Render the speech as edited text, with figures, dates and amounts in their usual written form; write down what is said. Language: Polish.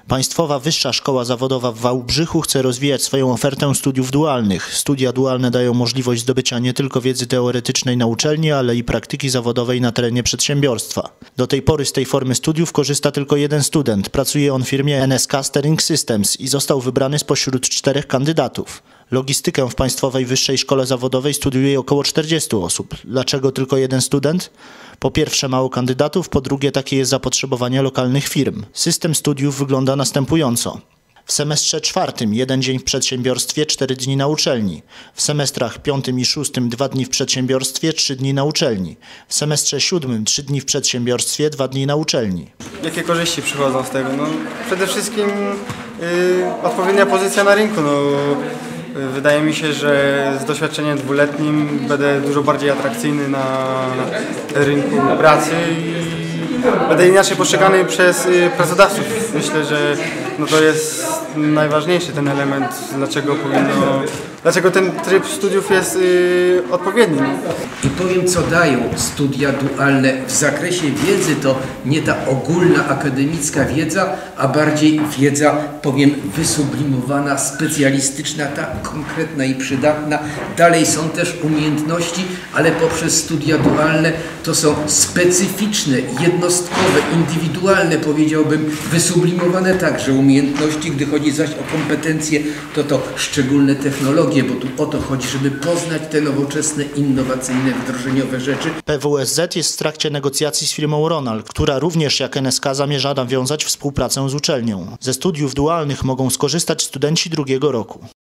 Państwowa Wyższa Szkoła Zawodowa w Wałbrzychu chce rozwijać swoją ofertę studiów dualnych. Studia dualne dają możliwość zdobycia nie tylko wiedzy teoretycznej na uczelni, ale i praktyki zawodowej na terenie przedsiębiorstwa. Do tej pory z tej formy studiów korzysta tylko jeden student. Pracuje on w firmie NSK Steering Systems i został wybrany spośród 4 kandydatów. Logistykę w Państwowej Wyższej Szkole Zawodowej studiuje około 40 osób. Dlaczego tylko jeden student? Po pierwsze mało kandydatów, po drugie takie jest zapotrzebowanie lokalnych firm. System studiów wygląda następująco. W semestrze 4 1 dzień w przedsiębiorstwie, 4 dni na uczelni. W semestrach 5 i 6 2 dni w przedsiębiorstwie, 3 dni na uczelni. W semestrze 7 3 dni w przedsiębiorstwie, 2 dni na uczelni. Jakie korzyści przychodzą z tego? No, przede wszystkim odpowiednia pozycja na rynku. Wydaje mi się, że z doświadczeniem 2-letnim będę dużo bardziej atrakcyjny na rynku pracy i będę inaczej postrzegany przez pracodawców. Myślę, że to jest najważniejszy ten element, dlaczego ten tryb studiów jest odpowiedni. I powiem, co dają studia dualne w zakresie wiedzy, to nie ta ogólna akademicka wiedza, a bardziej wiedza, powiem, wysublimowana, specjalistyczna, ta konkretna i przydatna. Dalej są też umiejętności, ale poprzez studia dualne to są specyficzne, jednostkowe, indywidualne, powiedziałbym, wysublimowane także umiejętności. Gdy chodzi zaś o kompetencje, to szczególne technologie, bo tu o to chodzi, żeby poznać te nowoczesne, innowacyjne, wdrożeniowe rzeczy. PWSZ jest w trakcie negocjacji z firmą Ronal, która również jak NSK zamierza nawiązać współpracę z uczelnią. Ze studiów dualnych mogą skorzystać studenci 2. roku.